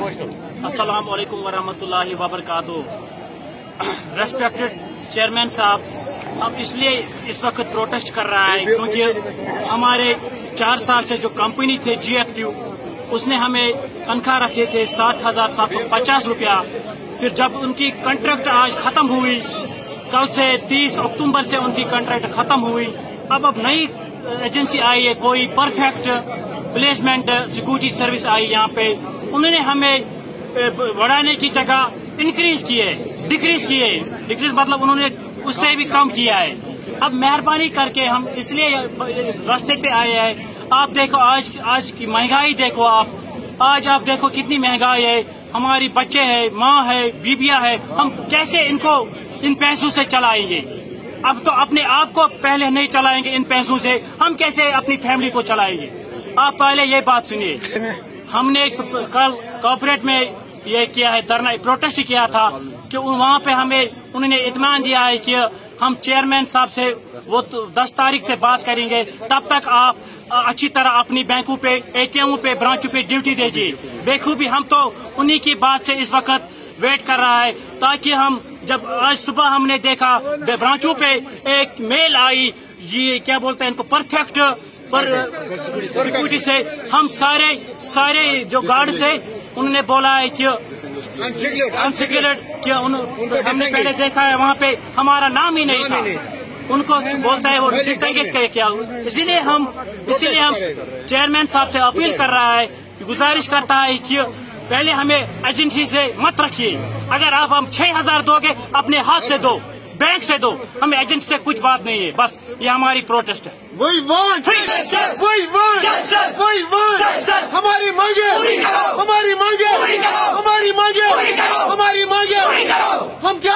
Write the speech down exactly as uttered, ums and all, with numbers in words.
अस्सलाम वालेकुम वरहमतुल्लाहि वबरकातुहू। रेस्पेक्टेड चेयरमैन साहब, हम इसलिए इस वक्त प्रोटेस्ट कर रहा है क्योंकि हमारे चार साल से जो कंपनी थे जी एक्टिव, उसने हमें तनख्वाह रखे थे सात हजार सात सौ पचास रुपया। फिर जब उनकी कॉन्ट्रैक्ट आज खत्म हुई, कल से तीस अक्टूबर से उनकी कॉन्ट्रैक्ट खत्म हुई, अब अब नई एजेंसी आई है, कोई परफेक्ट प्लेसमेंट सिक्योरिटी सर्विस आई यहाँ पे। उन्होंने हमें बढ़ाने की जगह इंक्रीज किए, डिक्रीज किए। डिक्रीज मतलब उन्होंने उससे भी कम किया है। अब मेहरबानी करके हम इसलिए रास्ते पे आए हैं। आप देखो आज आज की महंगाई देखो, आप आज आप देखो कितनी महंगाई है। हमारी बच्चे हैं, माँ है, बीबियाँ है, हम कैसे इनको इन पैसों से चलाएंगे? अब तो अपने आप को पहले नहीं चलाएंगे इन पैसों से, हम कैसे अपनी फैमिली को चलाएंगे? आप पहले ये बात सुनिए। हमने कल कॉर्पोरेट में ये किया है, धरना प्रोटेस्ट किया था कि वहाँ पे हमें उन्होंने इत्मीनान दिया है कि हम चेयरमैन साहब से वो तो दस तारीख से बात करेंगे, तब तक आप अच्छी तरह अपनी बैंकों पे, एटीएमों पे, ब्रांचों पे ड्यूटी दीजिए। बेखूबी हम तो उन्हीं की बात से इस वक्त वेट कर रहा है, ताकि हम जब आज सुबह हमने देखा ब्रांचों पे एक मेल आई, ये क्या बोलते हैं इनको, परफेक्ट पर सिक्योरिटी से हम सारे सारे जो गार्ड से उन्होंने बोला है कि अनसिक्योर्ड कि हमने पहले देखा है वहाँ पे हमारा नाम ही नहीं था, उनको बोलता है वो डिसएंगेज करे क्या। इसीलिए हम इसीलिए हम चेयरमैन साहब से अपील कर रहा है, गुजारिश करता है कि पहले हमें एजेंसी से मत रखिए। अगर आप हम छह हजार दोगे अपने हाथ से दो, बैंक से दो, हमें एजेंसी से कुछ बात नहीं है। बस ये हमारी प्रोटेस्ट है। वही वांट वही वांट वही वांट हमारी मांगे हमारी मांगे हमारी मांगे हमारी मांगे हम क्या